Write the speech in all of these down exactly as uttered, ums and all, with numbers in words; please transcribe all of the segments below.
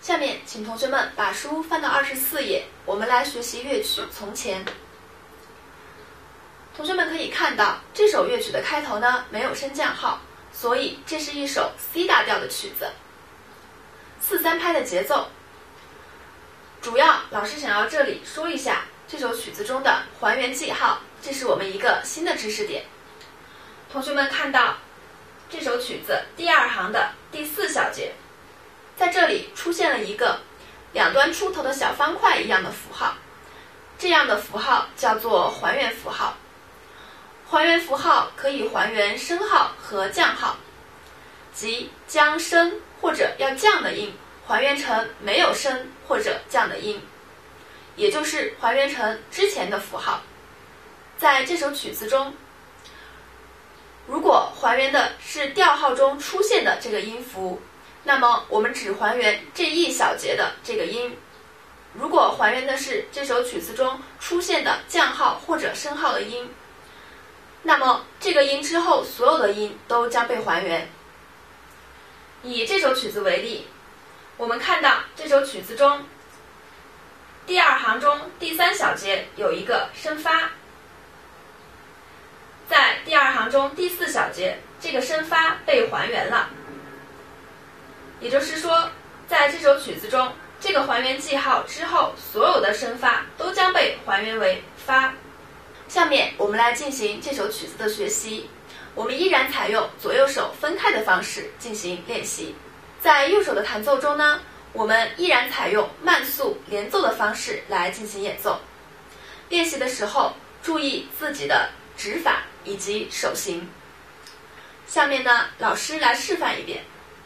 下面请同学们把书翻到二十四页，我们来学习乐曲《从前》。同学们可以看到，这首乐曲的开头呢没有升降号，所以这是一首 C 大调的曲子，四三拍的节奏。主要老师想要这里说一下这首曲子中的还原记号，这是我们一个新的知识点。同学们看到这首曲子第二行的第四小节，在这里出现了一个两端出头的小方块一样的符号，这样的符号叫做还原符号。还原符号可以还原升号和降号，即将升或者要降的音还原成没有升或者降的音，也就是还原成之前的符号。在这首曲子中，如果还原的是调号中出现的这个音符，那么我们只还原这一小节的这个音。如果还原的是这首曲子中出现的降号或者升号的音，那么这个音之后所有的音都将被还原。以这首曲子为例，我们看到这首曲子中第二行中第三小节有一个升发，在第二行中第四小节这个升发被还原了，也就是说在这首曲子中这个还原记号之后所有的升发都将被还原为发。下面我们来进行这首曲子的学习，我们依然采用左右手分开的方式进行练习。在右手的弹奏中呢，我们依然采用慢速连奏的方式来进行演奏。练习的时候注意自己的指法以及手型。下面呢，老师来示范一遍。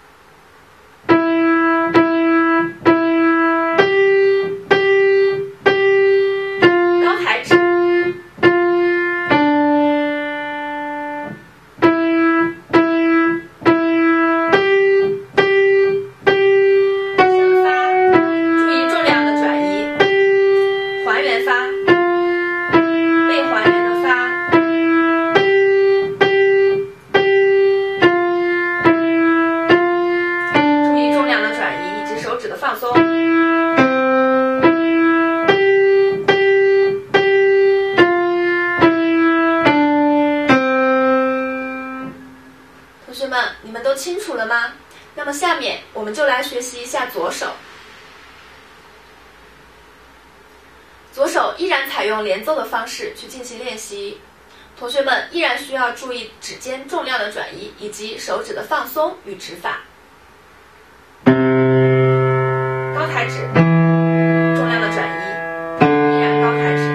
高抬指，同学们，你们都清楚了吗？那么下面我们就来学习一下左手。左手依然采用连奏的方式去进行练习，同学们依然需要注意指尖重量的转移以及手指的放松与指法。高抬指，重量的转移，依然高抬指。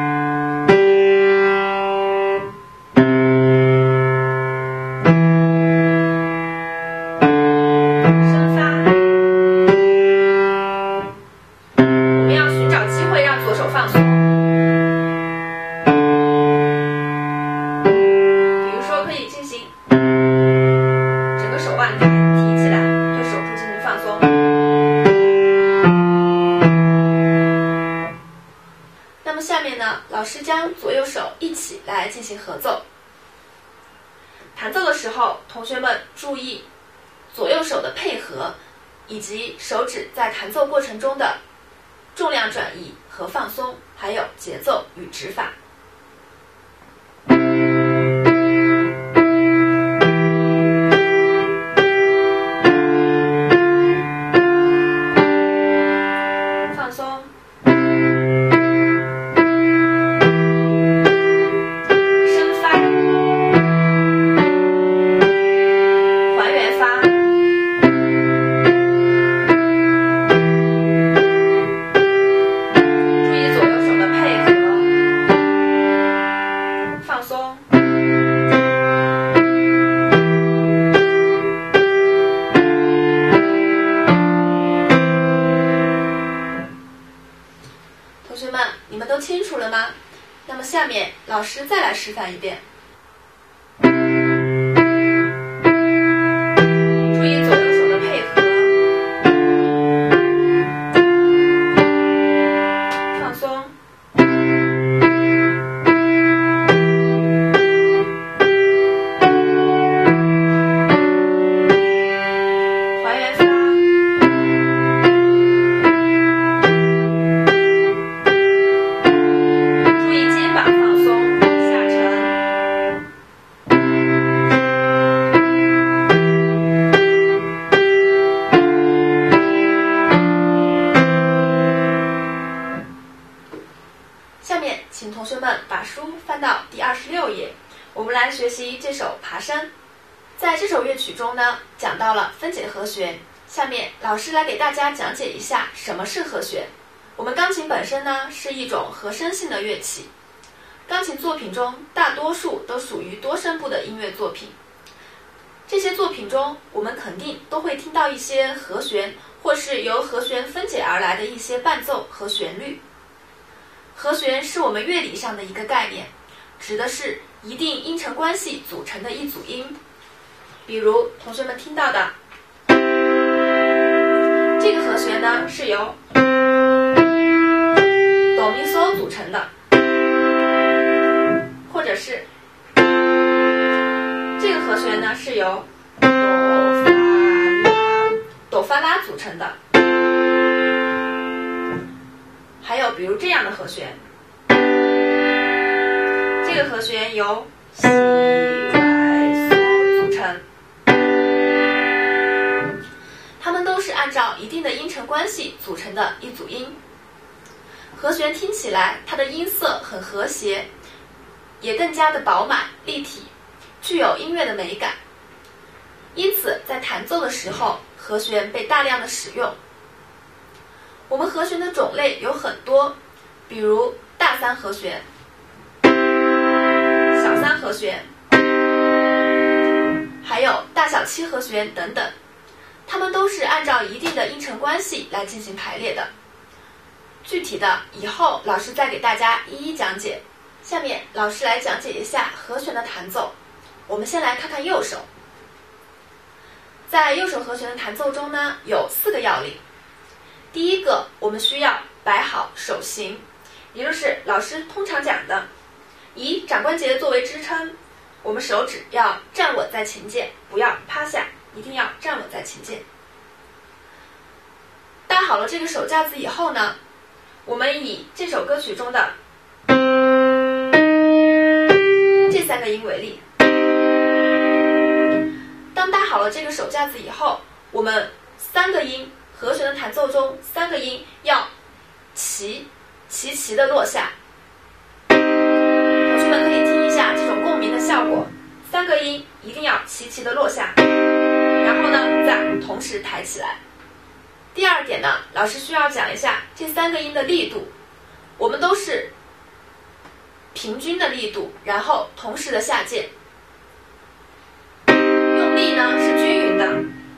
下面呢，老师将左右手一起来进行合奏。弹奏的时候，同学们注意左右手的配合，以及手指在弹奏过程中的重量转移和放松，还有节奏与指法。同学们，你们都清楚了吗？那么下面老师再来示范一遍。注意左右手的配合，放松，还原发。 来学习这首《爬山》。在这首乐曲中呢，讲到了分解和弦。下面老师来给大家讲解一下什么是和弦。我们钢琴本身呢是一种和声性的乐器，钢琴作品中大多数都属于多声部的音乐作品。这些作品中，我们肯定都会听到一些和弦，或是由和弦分解而来的一些伴奏和旋律。和弦是我们乐理上的一个概念，指的是一定音程关系组成的一组音。比如同学们听到的这个和弦呢，是由哆咪嗦组成的，或者是这个和弦呢，是由哆发拉哆发拉组成的。还有比如这样的和弦，这个和弦由西来嗦组成，它们都是按照一定的音程关系组成的一组音。和弦听起来它的音色很和谐，也更加的饱满立体，具有音乐的美感。因此在弹奏的时候，和弦被大量的使用。我们和弦的种类有很多，比如大三和弦、小三和弦，还有大小七和弦等等，它们都是按照一定的音程关系来进行排列的。具体的以后老师再给大家一一讲解。下面老师来讲解一下和弦的弹奏。我们先来看看右手。在右手和弦的弹奏中呢，有四个要领。第一个，我们需要摆好手型，也就是老师通常讲的，以掌关节作为支撑，我们手指要站稳在琴键，不要趴下，一定要站稳在琴键。搭好了这个手架子以后呢，我们以这首歌曲中的这三个音为例。当搭好了这个手架子以后，我们三个音和弦的弹奏中，三个音要齐齐齐的落下。同学们可以听一下这种共鸣的效果，三个音一定要齐齐的落下，然后呢再同时抬起来。第二点呢，老师需要讲一下这三个音的力度，我们都是平均的力度，然后同时的下键，用力呢是均匀的。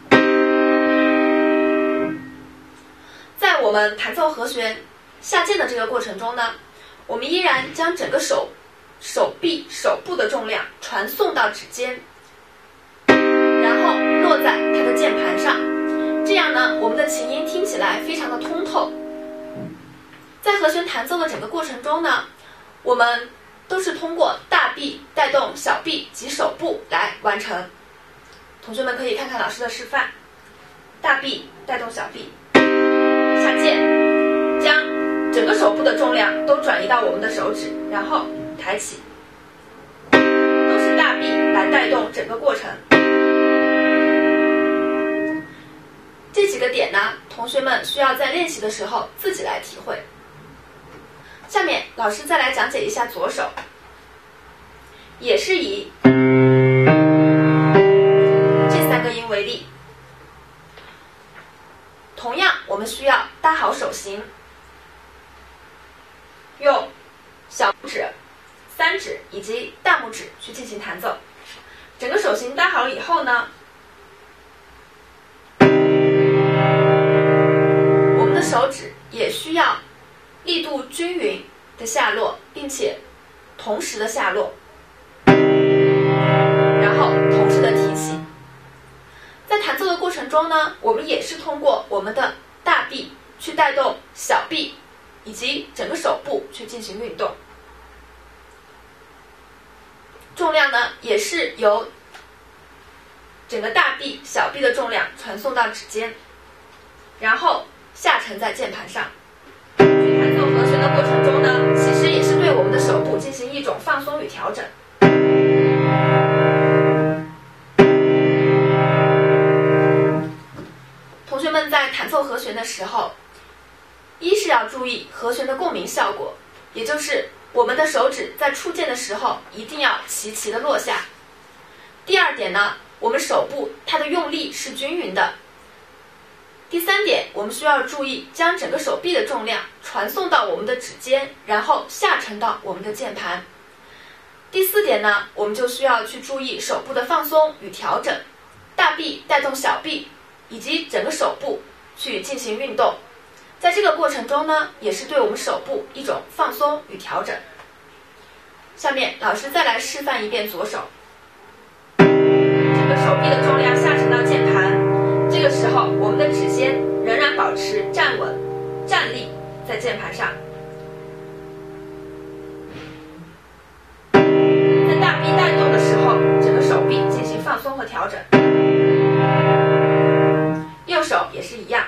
在我们弹奏和弦下键的这个过程中呢，我们依然将整个手手臂手部的重量传送到指尖，然后落在它的键盘上，这样呢我们的琴音听起来非常的通透。在和弦弹奏的整个过程中呢，我们都是通过大臂带动小臂及手部来完成。同学们可以看看老师的示范，大臂带动小臂下键，将整个手部的重量都转移到我们的手指，然后抬起，都是大臂来带动整个过程。这几个点呢，同学们需要在练习的时候自己来体会。下面老师再来讲解一下左手，也是以这三个音为例。同样我们需要搭好手型，用小拇指、三指以及大拇指去进行弹奏。整个手型搭好了以后呢，我们的手指也需要力度均匀的下落，并且同时的下落，然后同时的提起。在弹奏的过程中呢，我们也是通过我们的大臂去带动小臂以及整个手部去进行运动，重量呢也是由整个大臂小臂的重量传送到指尖，然后下沉在键盘上。去弹奏和弦的过程中呢，其实也是对我们的手部进行一种放松与调整。同学们在弹奏和弦的时候，一是要注意和弦的共鸣效果，也就是我们的手指在触键的时候一定要齐齐的落下。第二点呢，我们手部它的用力是均匀的。第三点，我们需要注意将整个手臂的重量传送到我们的指尖，然后下沉到我们的键盘。第四点呢，我们就需要去注意手部的放松与调整，大臂带动小臂以及整个手部去进行运动。在这个过程中呢，也是对我们手部一种放松与调整。下面老师再来示范一遍左手，整个手臂的重量下沉到键盘，这个时候我们的指尖仍然保持站稳站立在键盘上。在大臂带动的时候，整个手臂进行放松和调整。右手也是一样，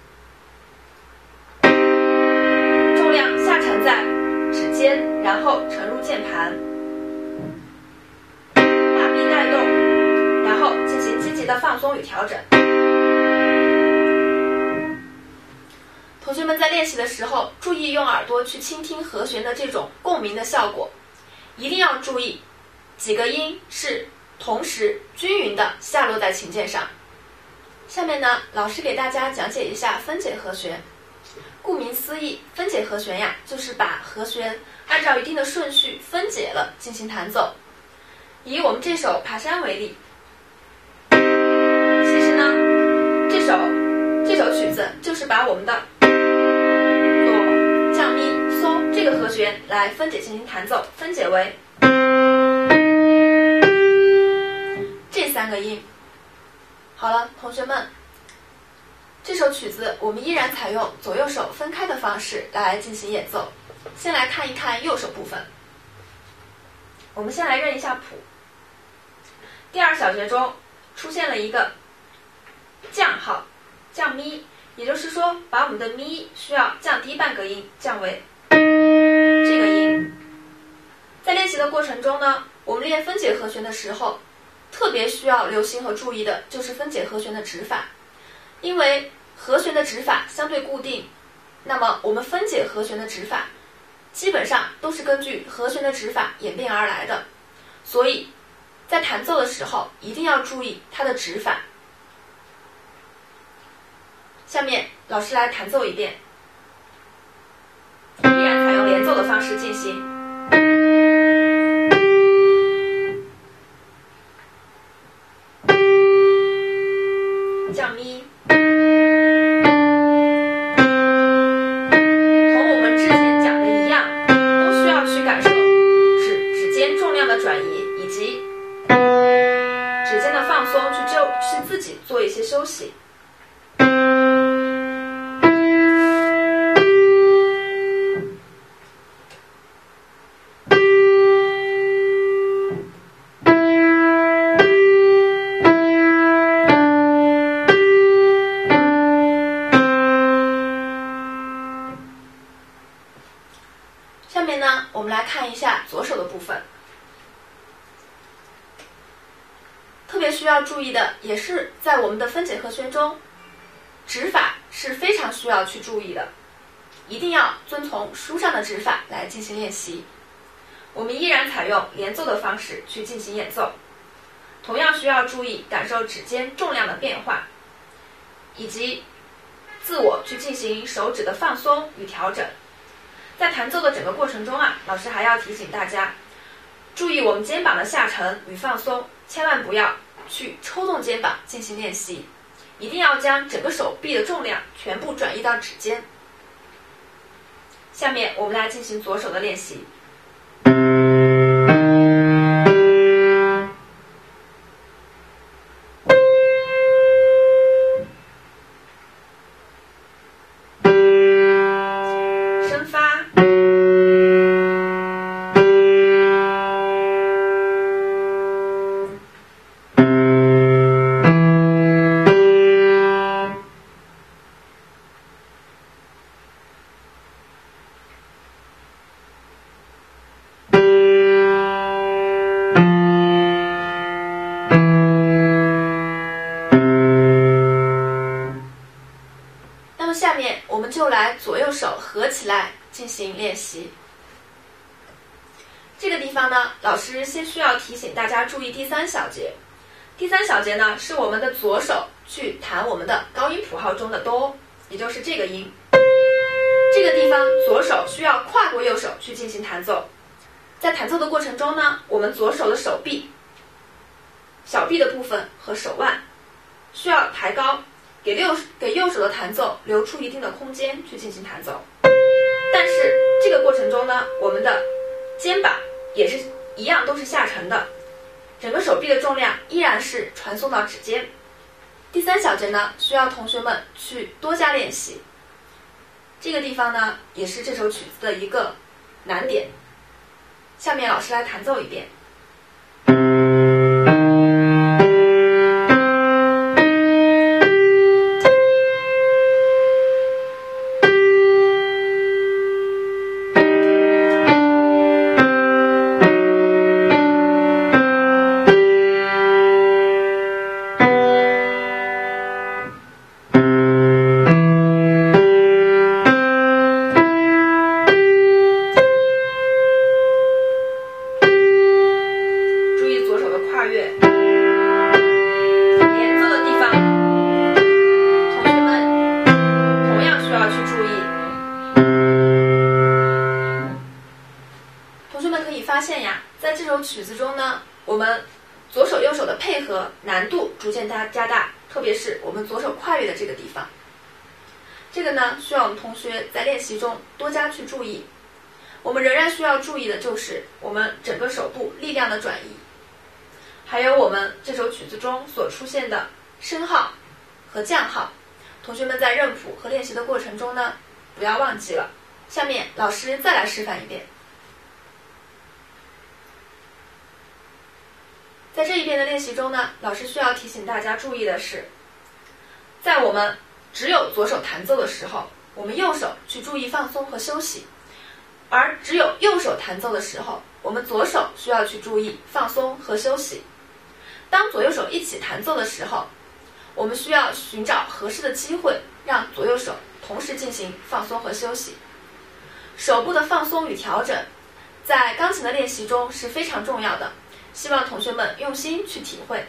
重量下沉在指尖，然后沉入键盘，大臂带动，然后进行积极的放松与调整。同学们在练习的时候，注意用耳朵去倾听和弦的这种共鸣的效果，一定要注意几个音是同时均匀的下落在琴键上。下面呢，老师给大家讲解一下分解和弦。顾名思义，分解和弦呀，就是把和弦按照一定的顺序分解了进行弹奏。以我们这首《爬山》为例，其实呢，这首这首曲子就是把我们的哆、降、咪、嗦这个和弦来分解进行弹奏，分解为这三个音。好了，同学们，这首曲子我们依然采用左右手分开的方式来进行演奏。先来看一看右手部分，我们先来认一下谱。第二小节中出现了一个降号，降咪，也就是说把我们的咪需要降低半个音，降为这个音。在练习的过程中呢，我们练分解和弦的时候，特别需要留心和注意的就是分解和弦的指法。因为和弦的指法相对固定，那么我们分解和弦的指法基本上都是根据和弦的指法演变而来的，所以在弹奏的时候一定要注意它的指法。下面老师来弹奏一遍，依然采用连奏的方式进行。降咪，同我们之前讲的一样，都需要去感受指指尖重量的转移以及指尖的放松，去就去自己做一些休息。下面呢，我们来看一下左手的部分。特别需要注意的，也是在我们的分解和弦中，指法是非常需要去注意的，一定要遵从书上的指法来进行练习。我们依然采用连奏的方式去进行演奏，同样需要注意感受指尖重量的变化，以及自我去进行手指的放松与调整。在弹奏的整个过程中啊，老师还要提醒大家，注意我们肩膀的下沉与放松，千万不要去抽动肩膀进行练习，一定要将整个手臂的重量全部转移到指尖。下面我们来进行左手的练习。下面我们就来左右手合起来进行练习。 这个地方呢，老师先需要提醒大家注意第三小节。第三小节呢，是我们的左手去弹我们的高音谱号中的哆，也就是这个音。这个地方左手需要跨过右手去进行弹奏。在弹奏的过程中呢，我们左手的手臂、小臂的部分和手腕需要抬高，给右给右手的弹奏留出一定的空间去进行弹奏。但是这个过程中呢，我们的肩膀也是一样都是下沉的，整个手臂的重量依然是传送到指尖。第三小节呢，需要同学们去多加练习。这个地方呢，也是这首曲子的一个难点。下面老师来弹奏一遍。发现呀，在这首曲子中呢，我们左手右手的配合难度逐渐加加大，特别是我们左手跨越的这个地方。这个呢，需要我们同学在练习中多加去注意。我们仍然需要注意的就是我们整个手部力量的转移，还有我们这首曲子中所出现的升号和降号。同学们在认谱和练习的过程中呢，不要忘记了。下面老师再来示范一遍。在这一遍的练习中呢，老师需要提醒大家注意的是，在我们只有左手弹奏的时候，我们右手去注意放松和休息；而只有右手弹奏的时候，我们左手需要去注意放松和休息。当左右手一起弹奏的时候，我们需要寻找合适的机会，让左右手同时进行放松和休息。手部的放松与调整，在钢琴的练习中是非常重要的。希望同学们用心去体会。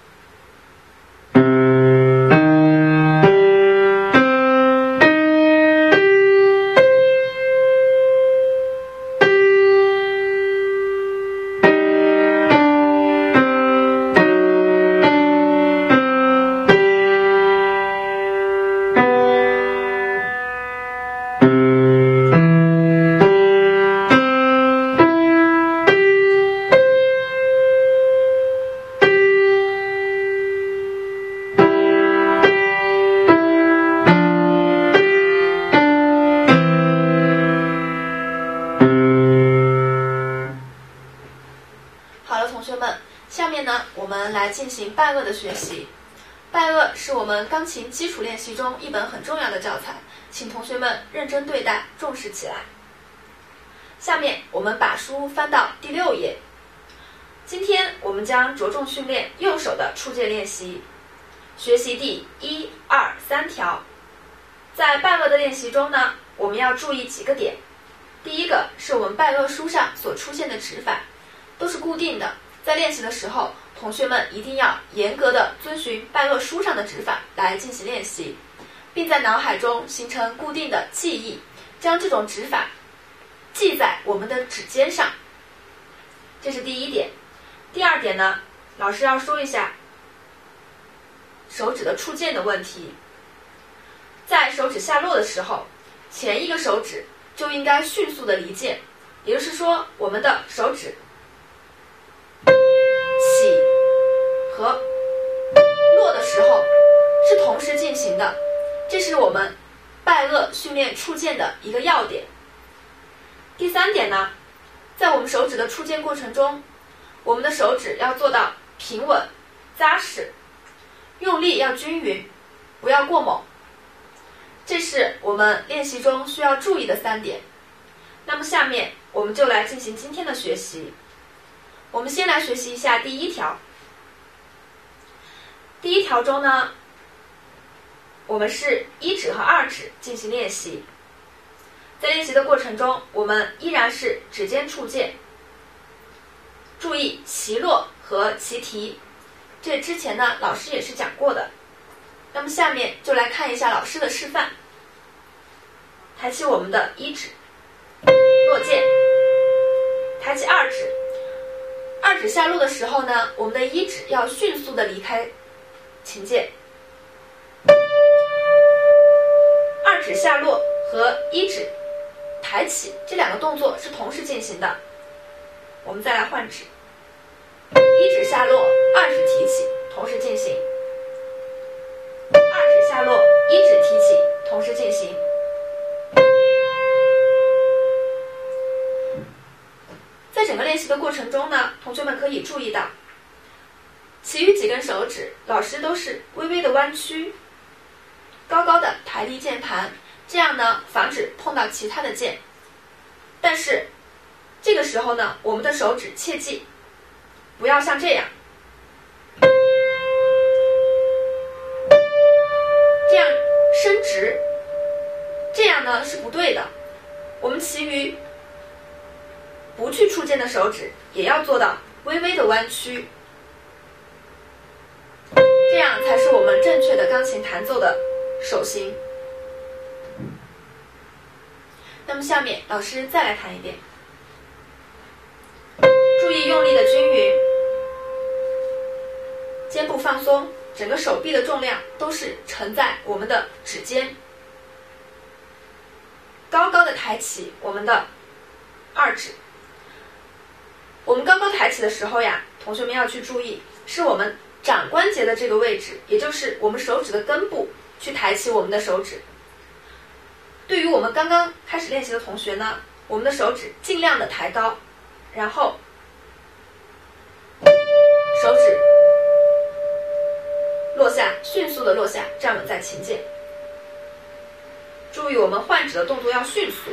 下面呢，我们来进行拜厄的学习。拜厄是我们钢琴基础练习中一本很重要的教材，请同学们认真对待，重视起来。下面我们把书翻到第六页。今天我们将着重训练右手的触键练习，学习第一、二、三条。在拜厄的练习中呢，我们要注意几个点。第一个是我们拜厄书上所出现的指法都是固定的。在练习的时候，同学们一定要严格的遵循拜厄书上的指法来进行练习，并在脑海中形成固定的记忆，将这种指法记在我们的指尖上。这是第一点。第二点呢，老师要说一下手指的触键的问题。在手指下落的时候，前一个手指就应该迅速的离键，也就是说，我们的手指起和落的时候是同时进行的，这是我们拜厄训练触键的一个要点。第三点呢，在我们手指的触键过程中，我们的手指要做到平稳、扎实，用力要均匀，不要过猛。这是我们练习中需要注意的三点。那么下面我们就来进行今天的学习。我们先来学习一下第一条。第一条中呢，我们是一指和二指进行练习。在练习的过程中，我们依然是指尖触键， 注意齐落和齐提，这之前呢老师也是讲过的。那么下面就来看一下老师的示范。抬起我们的一指，落剑，抬起二指，二指下落的时候呢，我们的一指要迅速的离开琴键。二指下落和一指抬起这两个动作是同时进行的。我们再来换指，一指下落，二指提起，同时进行。二指下落，一指提起，同时进行。在整个练习的过程中呢，同学们可以注意到，其余几根手指老师都是微微的弯曲，高高的抬离键盘，这样呢防止碰到其他的键。但是这个时候呢，我们的手指切记不要像这样，这样伸直，这样呢是不对的。我们其余不去触键的手指也要做到微微的弯曲，这样才是我们正确的钢琴弹奏的手型。那么下面老师再来弹一遍，注意用力的均匀，肩部放松，整个手臂的重量都是承在我们的指尖，高高的抬起我们的二指。我们高高抬起的时候呀，同学们要去注意，是我们掌关节的这个位置，也就是我们手指的根部去抬起我们的手指。对于我们刚刚开始练习的同学呢，我们的手指尽量的抬高，然后手指落下，迅速的落下，站稳在琴键。注意我们换指的动作要迅速，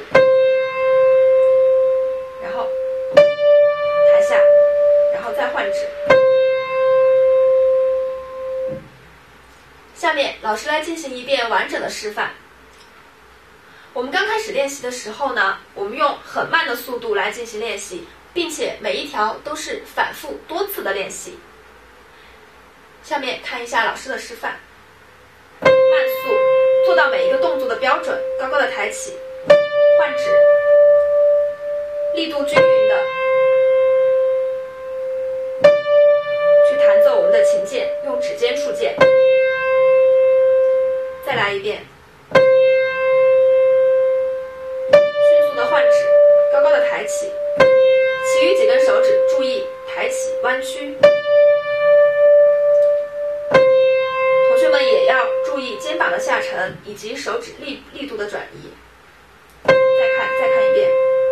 然后抬下，然后再换指。下面老师来进行一遍完整的示范。我们刚开始练习的时候呢，我们用很慢的速度来进行练习，并且每一条都是反复多次的练习。下面看一下老师的示范，慢速做到每一个动作的标准，高高的抬起，换指，力度均匀的去弹奏我们的琴键，用指尖触键。再来一遍，迅速的换指，高高的抬起，其余几根手指注意抬起弯曲。同学们也要注意肩膀的下沉以及手指力力度的转移。再看再看一遍。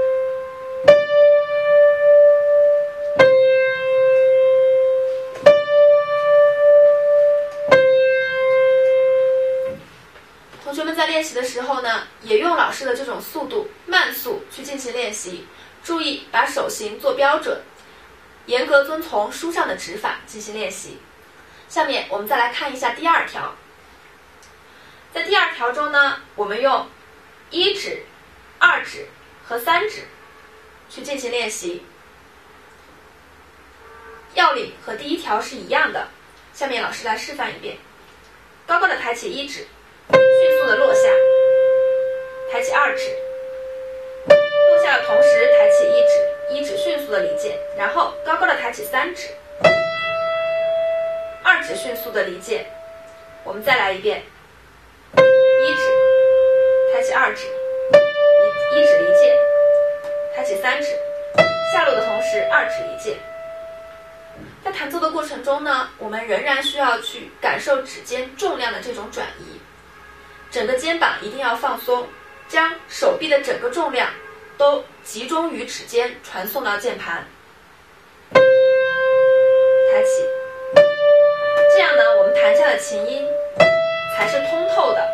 同学们在练习的时候呢，也用老师的这种速度慢速去进行练习，注意把手型做标准，严格遵从书上的指法进行练习。下面我们再来看一下第二条。在第二条中呢，我们用一指、二指和三指去进行练习，要领和第一条是一样的。下面老师来示范一遍，高高的抬起一指，迅速的落下，抬起二指，落下的同时抬起一指，一指迅速的离键，然后高高的抬起三指，二指迅速的离键。我们再来一遍，一指，抬起二指，一一指离键，抬起三指，下落的同时二指离键。在弹奏的过程中呢，我们仍然需要去感受指尖重量的这种转移，整个肩膀一定要放松，将手臂的整个重量都集中于指尖传送到键盘。抬起，这样呢，我们弹下的琴音才是通透的。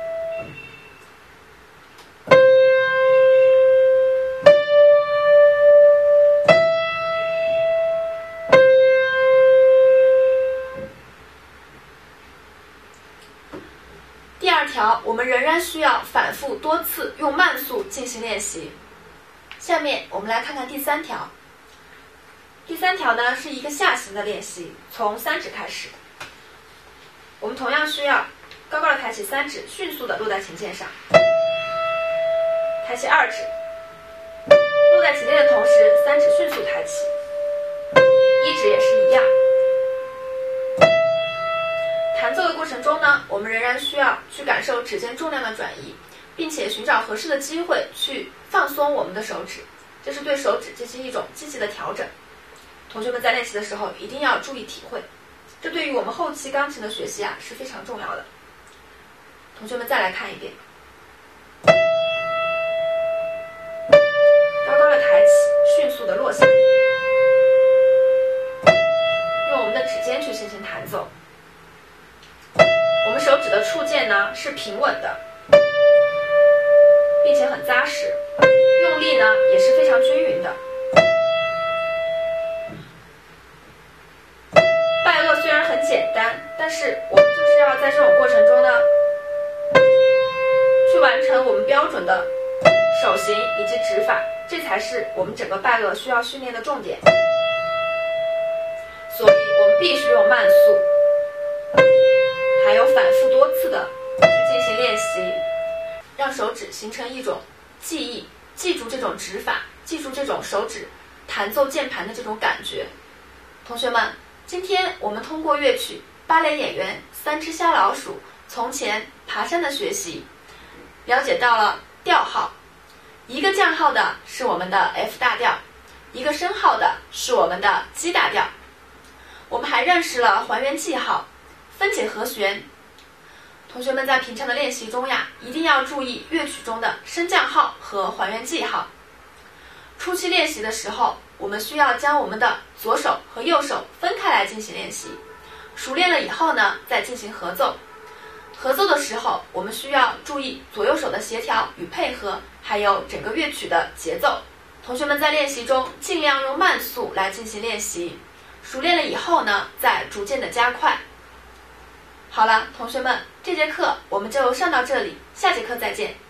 第二条，我们仍然需要反复多次用慢速进行练习。下面我们来看看第三条， 第三条呢是一个下行的练习，从三指开始。我们同样需要高高的抬起三指，迅速的落在琴键上，抬起二指，落在琴键的同时，三指迅速抬起，一指也是一样。弹奏的过程中呢，我们仍然需要去感受指尖重量的转移，并且寻找合适的机会去放松我们的手指，这是对手指进行一种积极的调整。同学们在练习的时候一定要注意体会，这对于我们后期钢琴的学习啊是非常重要的。同学们再来看一遍，高高的抬起，迅速的落下，用我们的指尖去进行弹奏。我们手指的触键呢是平稳的，并且很扎实，用力呢也是非常均匀的。拜厄虽然很简单，但是我们就是要在这种过程中呢，去完成我们标准的手型以及指法，这才是我们整个拜厄需要训练的重点。所以我们必须用慢速，还有反复多次的去进行练习，让手指形成一种记忆，记住这种指法，记住这种手指弹奏键盘的这种感觉。同学们，今天我们通过乐曲《芭蕾演员三只瞎老鼠从前爬山》的学习，了解到了调号，一个降号的是我们的 F 大调，一个升号的是我们的 G 大调。我们还认识了还原记号、分解和弦。同学们在平常的练习中呀，一定要注意乐曲中的升降号和还原记号。初期练习的时候，我们需要将我们的左手和右手分开来进行练习，熟练了以后呢，再进行合奏。合奏的时候，我们需要注意左右手的协调与配合，还有整个乐曲的节奏。同学们在练习中尽量用慢速来进行练习，熟练了以后呢，再逐渐的加快。好了，同学们，这节课我们就上到这里，下节课再见。